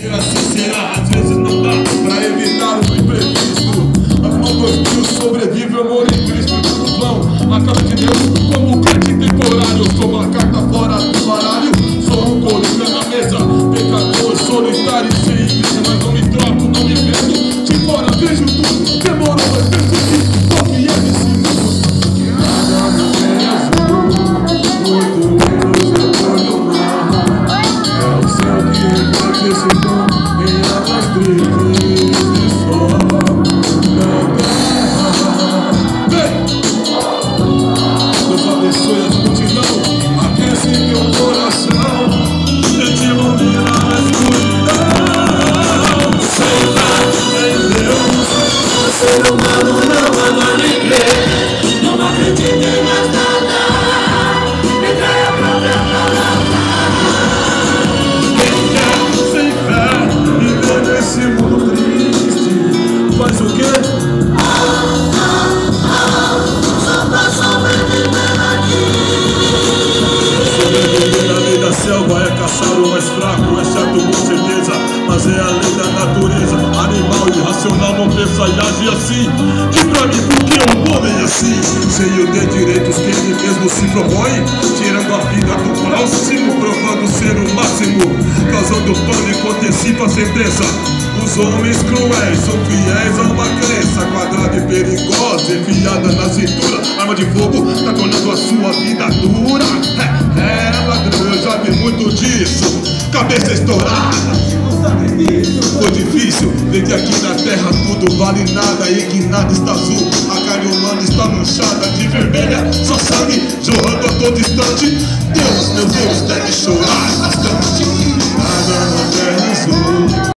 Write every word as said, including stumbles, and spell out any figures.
E assim será, às vezes não dá pra evitar o imprevisto. Mas no dois mil sobrevive o amor em Cristo. Tudo vão, a casa de Deus, como crente temporário. Sou uma carta fora do baralho, sou um coringa na mesa, pecador solitário e sem igreja. Mas não me troco, não me vendo, de fora vejo tudo. Demorou, mas percebi, tô que é desse mundo. Que nada não é azul, muito menos é cor do mar. É o céu que reflete esse tom em águas tristes e só na terra. Vem! Deus abençoe a multidão, aquece meu coração, e te ilumina na escuridão. Sem fé em Deus, o ser humano não ama nem crê, não acredita em mais nada, me trai a própria palavra. Quem quer sem fé viver nesse mundo triste, faz o quê? Selva é caçar o mais fraco, é certo com certeza, mas é a lei da natureza. Animal irracional não pensa e age assim. Diz pra mim por que um homem assim, cheio de direitos que ele mesmo se propõe, tirando a vida do próximo, provando ser o máximo, causando pânico, antecipa a sentença. Os homens cruéis são fiéis a uma crença quadrada e perigosa, enfiada na cintura, arma de fogo, tá tornando a sua vida dura. É, é ladrão, eu já vi muito disso, cabeça estourada. Foi difícil, ver que aqui na terra tudo vale nada e que nada está azul. A carne humana está manchada de vermelha, só sangue jorrando a todo instante. Deus, meu Deus, deve chorar bastante. Nada na terra azul.